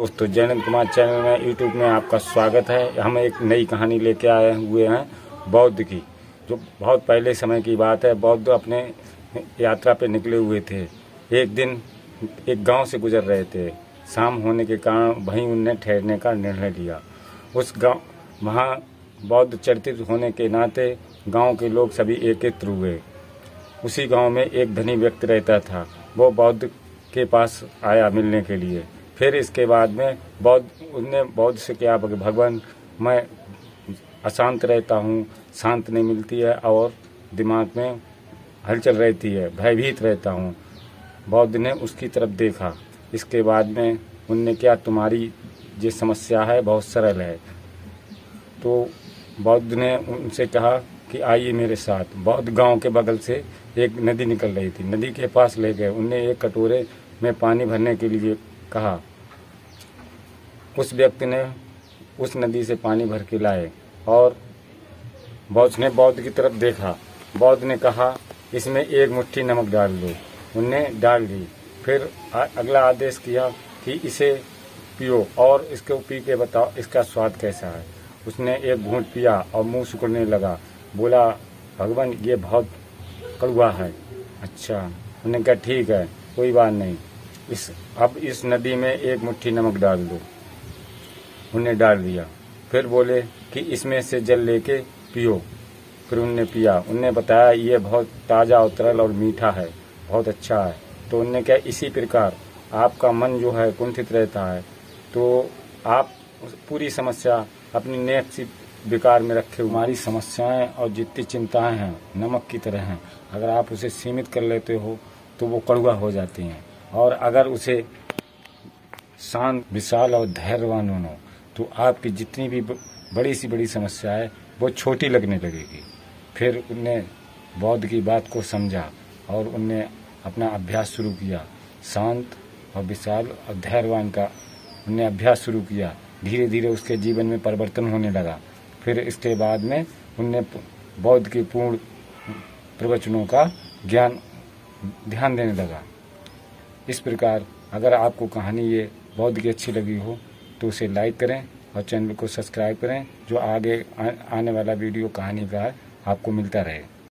दोस्तों, जयनंद कुमार चैनल में यूट्यूब में आपका स्वागत है। हम एक नई कहानी लेके आए हुए हैं बौद्ध की, जो बहुत पहले समय की बात है। बौद्ध अपने यात्रा पे निकले हुए थे। एक दिन एक गांव से गुजर रहे थे। शाम होने के कारण वहीं उनने ठहरने का निर्णय लिया। उस गांव वहाँ बौद्ध चर्चित होने के नाते गांव के लोग सभी एकत्र हुए। उसी गांव में एक धनी व्यक्ति रहता था। वो बौद्ध के पास आया मिलने के लिए। फिर इसके बाद में उनने बौद्ध से कहा, भगवान मैं अशांत रहता हूँ, शांत नहीं मिलती है और दिमाग में हलचल रहती है, भयभीत रहता हूँ। बौद्ध ने उसकी तरफ देखा। इसके बाद में उनने क्या, तुम्हारी जो समस्या है बहुत सरल है। तो बौद्ध ने उनसे कहा कि आइए मेरे साथ। बौद्ध गांव के बगल से एक नदी निकल रही थी, नदी के पास ले गए। उनने एक कटोरे में पानी भरने के लिए कहा। उस व्यक्ति ने उस नदी से पानी भर के लाए और बौद्ध ने बौद्ध की तरफ देखा। बौद्ध ने कहा, इसमें एक मुट्ठी नमक डाल दो। उनने डाल दी। फिर अगला आदेश किया कि इसे पियो और इसको पी के बताओ इसका स्वाद कैसा है। उसने एक घूंट पिया और मुंह सिकुड़ने लगा। बोला, भगवान ये बहुत कड़वा है। अच्छा। उन्होंने कहा ठीक है, कोई बात नहीं, अब इस नदी में एक मुट्ठी नमक डाल दो। उन्हें डाल दिया। फिर बोले कि इसमें से जल लेके पियो। फिर उनने पिया। उनने बताया ये बहुत ताज़ा और तरल और मीठा है, बहुत अच्छा है। तो उनने कहा, इसी प्रकार आपका मन जो है कुंठित रहता है, तो आप पूरी समस्या अपनी नेक सी विकार में रखे। हमारी समस्याएं और जितनी चिंताएं हैं नमक की तरह हैं। अगर आप उसे सीमित कर लेते हो तो वो कड़वा हो जाती हैं, और अगर उसे शांत, विशाल और धैर्यवान हो तो आपकी जितनी भी बड़ी सी बड़ी समस्या है वो छोटी लगने लगेगी। फिर उनने बौद्ध की बात को समझा और उनने अपना अभ्यास शुरू किया। शांत और विशाल और धैर्यवान का उनने अभ्यास शुरू किया। धीरे धीरे उसके जीवन में परिवर्तन होने लगा। फिर इसके बाद में उनने बौद्ध के पूर्ण प्रवचनों का ध्यान देने लगा। इस प्रकार अगर आपको कहानी ये बौद्ध की अच्छी लगी हो तो उसे लाइक करें और चैनल को सब्सक्राइब करें, जो आगे आने वाला वीडियो कहानी का आपको मिलता रहे।